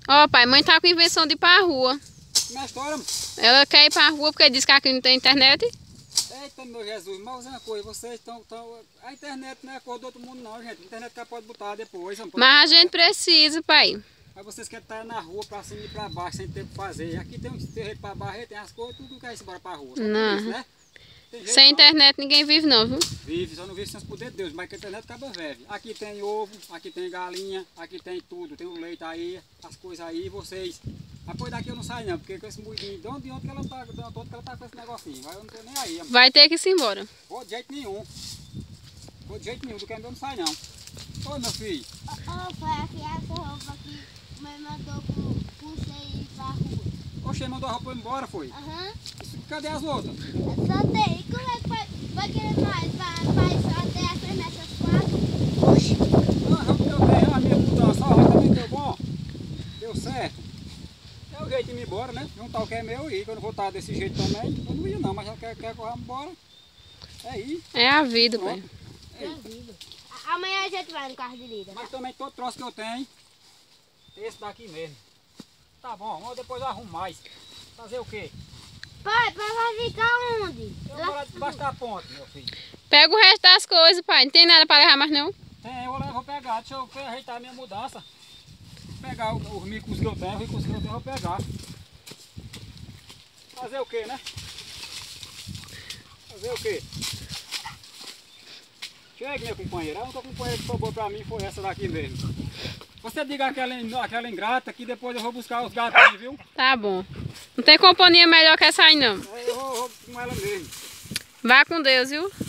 Ó, pai, mãe tá com invenção de ir pra rua. Minha história, Ela quer ir pra rua porque diz que aqui não tem internet. eita meu Jesus, mas uma coisa, vocês estão... A internet não é a cor do outro mundo não, gente. A internet que pode botar depois. Não pode Mas a gente precisa, pai. Mas vocês querem estar na rua, pra cima e pra baixo, sem ter o que fazer. Aqui tem um terreiro pra barrer, tem as coisas, tudo quer ir embora pra rua. Não. Isso, né? Tem jeito Sem não. internet ninguém vive não, viu? Vive, só não vive sem os poderes de Deus, mas que a internet acaba vive. Aqui tem ovo, aqui tem galinha, aqui tem tudo, tem o leite aí, as coisas aí, vocês. Depois daqui eu não saio não, porque com esse moidinho, de onde que ela tá com esse negocinho, eu não tô nem aí. Vai ter que ir embora. Vou de jeito nenhum. Vou de jeito nenhum, do que eu não saio não. Ô meu filho. Ô pai, aqui é a roupa que mãe mandou pro você ir pra rua. Oxe, mandou a roupa embora, foi? Aham. Cadê as outras? Só tem. E como é que vai querer mais? Vai só ter as promessas 4? Oxi. Ah, a roupa que eu tenho, a minha mudança, a roupa também deu bom. Deu certo. É o jeito de ir embora, né? Juntar o que é meu e ir, que eu não vou estar desse jeito também. Eu não ia não, mas já quer que eu vá embora. É ir. É a vida, pai. É ir. Amanhã a gente vai no carro de lida. Mas também todo troço que eu tenho, esse daqui mesmo. Tá bom, vamos depois arrumo mais. Fazer o quê? Pai, vai ficar onde? Eu vou lá debaixo da ponte, meu filho. Pega o resto das coisas, pai. Não tem nada pra levar mais não? Tem, eu vou pegar. Deixa eu ajeitar a minha mudança. Vou pegar os micos que eu tenho, os ricos que eu tenho, eu vou pegar. Fazer o quê, né? Fazer o quê? Chega, meu companheiro. A única companheira que sobrou pra mim foi essa daqui mesmo. Você diga aquela ingrata que depois eu vou buscar os gatinhos, viu? Tá bom. Não tem companhia melhor que essa aí não. Eu vou com ela mesmo. Vá com Deus, viu?